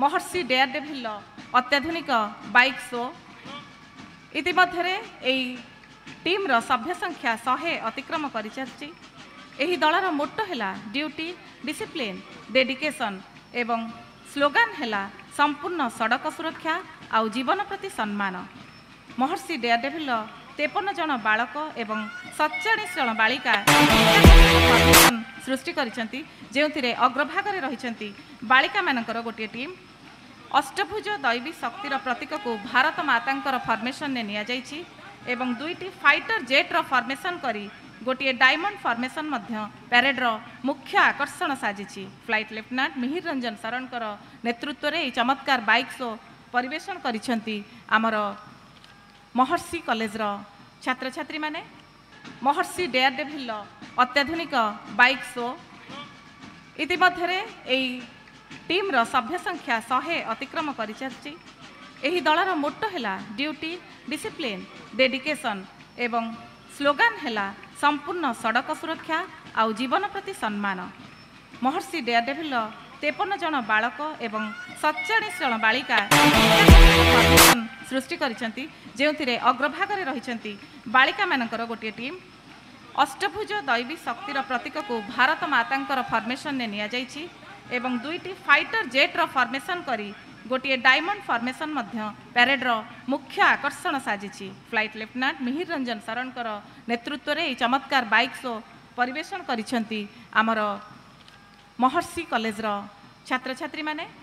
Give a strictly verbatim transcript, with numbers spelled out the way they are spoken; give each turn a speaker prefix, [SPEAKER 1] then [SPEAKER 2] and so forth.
[SPEAKER 1] महर्षि daredevil अत्याधुनिक bike show इतिमध्य team रो सभ्य संख्या सौ अतिक्रम कर दलर मोटो है ड्यूटी डिसिप्लिन डेडिकेशन एवं स्लोगान है संपूर्ण सड़क सुरक्षा आउ जीवन प्रति सम्मान। महर्षि डेयरडेभिल तेपन जन बालक एवं सतचाश जन बालिका सृष्टि करिसेंती जेउथिरे अग्रभाग रही बालिका मानकर गोटे टीम अष्टभुज दैवी शक्तिर प्रतीक को भारत मातांकर फॉर्मेशन ने निया जाइछि एवं दुईटी फाइटर जेट रो फॉर्मेशन करी गोटे डायमंड फॉर्मेशन मध्य पैरेड रो मुख्य आकर्षण साजिछि। फ्लाइट लेफ्टिनेंट मिहिर रंजन शरणकर नेतृत्व रे चमत्कार बाइक शो परिवेशन करिसेंती आमर महर्षि कॉलेज रो छात्र छात्री माने। महर्षि डेयरडेभिल अत्याधुनिक बाइक शो इतिमध्य टीम रो सभ्य संख्या सौ अतिक्रम कर दलर मोटो है ड्यूटी डिसिप्लिन डेडिकेशन एवं स्लोगान है संपूर्ण सड़क सुरक्षा आउ जीवन प्रति सम्मान। महर्षि डेयरडेभिल तेपन जन बालक एवं सतचाश जन बालिका सृष्टि करिसेंती जेउथिरे अग्रभाग रही बालिका मानकर गोटे टीम अष्टभुज दैवी शक्तिर प्रतीक को भारत मातांकर फॉर्मेशन ने निया जाइछि एवं दुईटी फाइटर जेट रो फॉर्मेशन करी गोटे डायमंड फॉर्मेशन मध्य पैरेड रो मुख्य आकर्षण साजिछि। फ्लाइट लेफ्टिनेंट मिहिर रंजन शरणकर नेतृत्व रे चमत्कार बाइक शो परिवेशन करिसेंती आमर महर्षि कॉलेज रो छात्र छात्री माने।